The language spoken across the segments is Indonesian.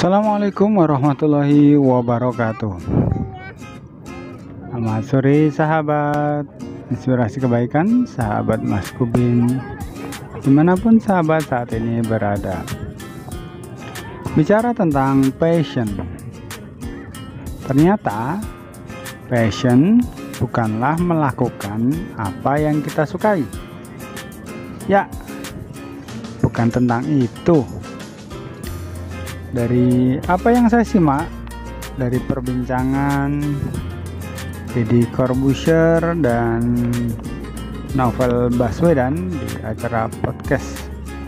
Assalamualaikum warahmatullahi wabarakatuh. Selamat sore sahabat inspirasi kebaikan, sahabat Mas Kubin, dimanapun sahabat saat ini berada. Bicara tentang passion, ternyata passion bukanlah melakukan apa yang kita sukai. Ya, bukan tentang itu. Dari apa yang saya simak dari perbincangan Deddy Corbuzier dan Novel Baswedan di acara podcast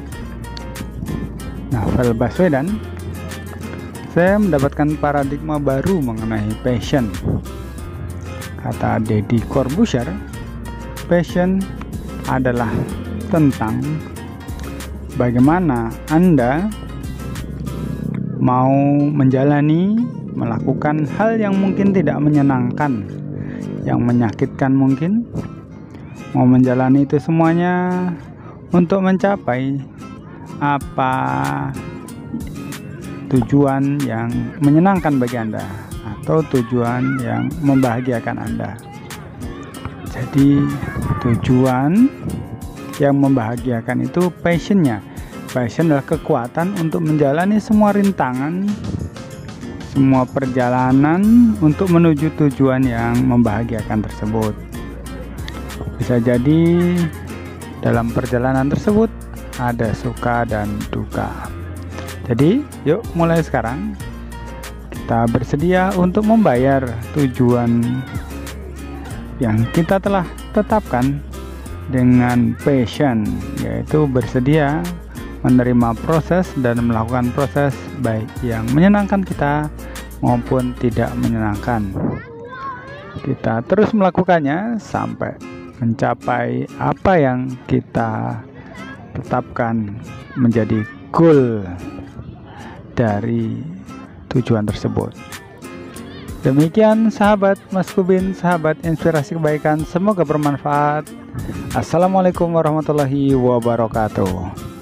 Novel Baswedan, saya mendapatkan paradigma baru mengenai passion. Kata Deddy Corbuzier, passion adalah tentang bagaimana Anda mau melakukan hal yang mungkin tidak menyenangkan, yang menyakitkan mungkin, mau menjalani itu semuanya untuk mencapai apa tujuan yang menyenangkan bagi Anda atau tujuan yang membahagiakan Anda. Jadi tujuan yang membahagiakan itu passionnya. Passion adalah kekuatan untuk menjalani semua rintangan, semua perjalanan untuk menuju tujuan yang membahagiakan tersebut. Bisa jadi dalam perjalanan tersebut ada suka dan duka. Jadi yuk mulai sekarang kita bersedia untuk membayar tujuan yang kita telah tetapkan dengan passion, yaitu bersedia menerima proses dan melakukan proses baik yang menyenangkan kita maupun tidak menyenangkan. Kita terus melakukannya sampai mencapai apa yang kita tetapkan menjadi goal dari tujuan tersebut. Demikian sahabat Mas Kubin, sahabat inspirasi kebaikan, semoga bermanfaat. Assalamualaikum warahmatullahi wabarakatuh.